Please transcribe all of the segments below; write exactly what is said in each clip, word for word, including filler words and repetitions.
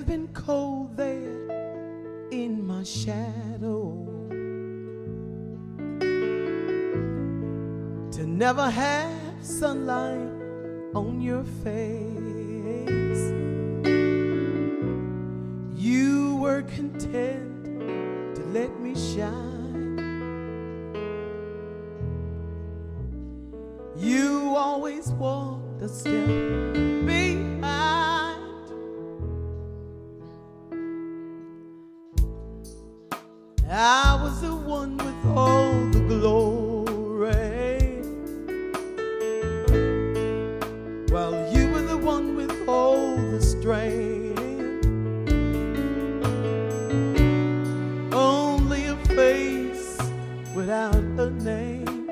been cold there in my shadow, to never have sunlight on your face. You were content to let me shine. You always walked a step behind. I was the one with all the glory, while you were the one with all the strength. Only a face without a name,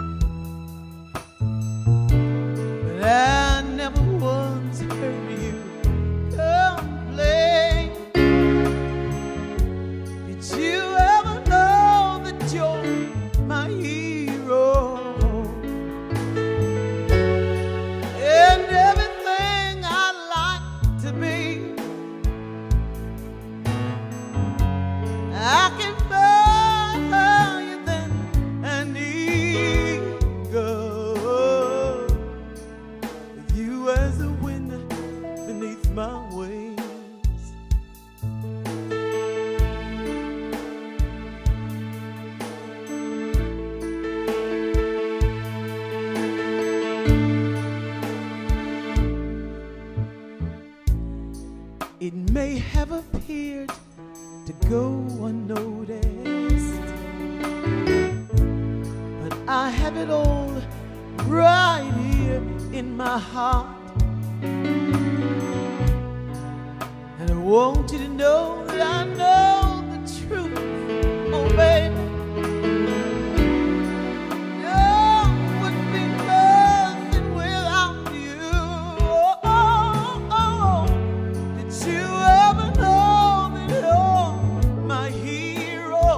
but I never once heard you complain. Did you ever know that you're my hero, and everything I like to be? I can fly you than an eagle, with you as the wind beneath my wings. It may have appeared to go unnoticed, but I have it all right here in my heart. And I want you to know that I know the truth, oh baby. No, wouldn't be nothing without you. Oh, oh, oh. Did you ever know that you're my hero,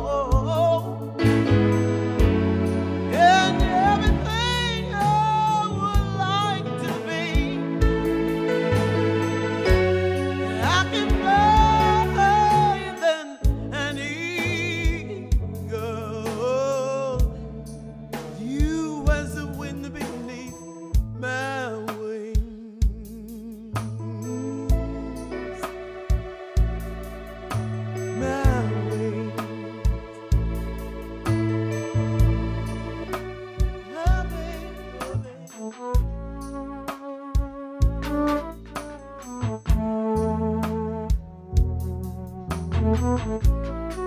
and everything I would like to be? And I can fly than an eagle, you as the wind beneath my wings. My wings. Oh, baby, oh, baby.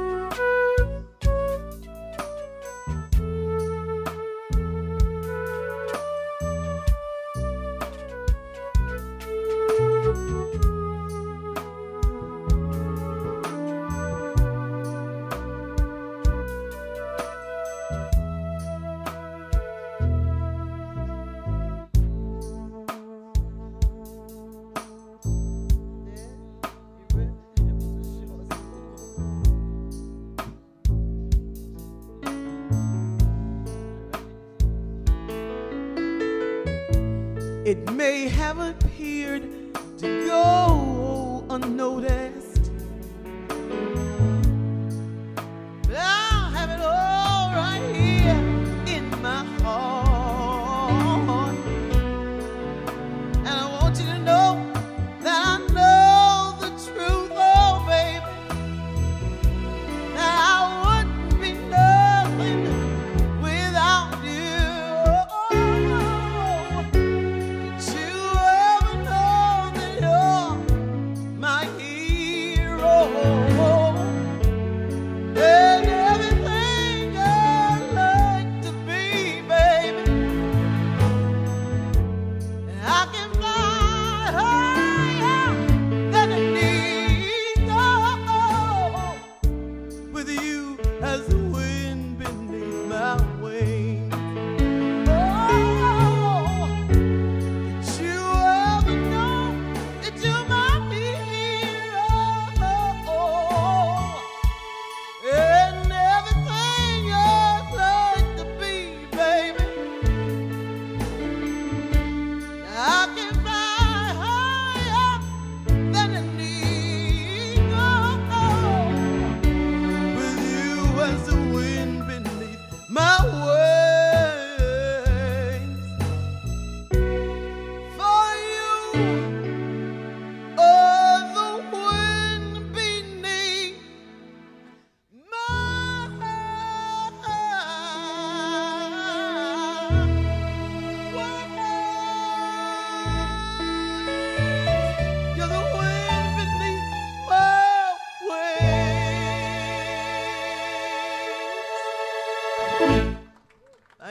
It may have appeared to go unnoticed, but I have it all right here in my heart. And I want you to know that I know the truth, oh baby, that I wouldn't be nothing without you. Oh, did you ever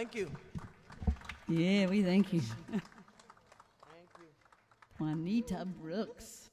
Thank you. Yeah, we thank you. Thank you. Juanita Brooks.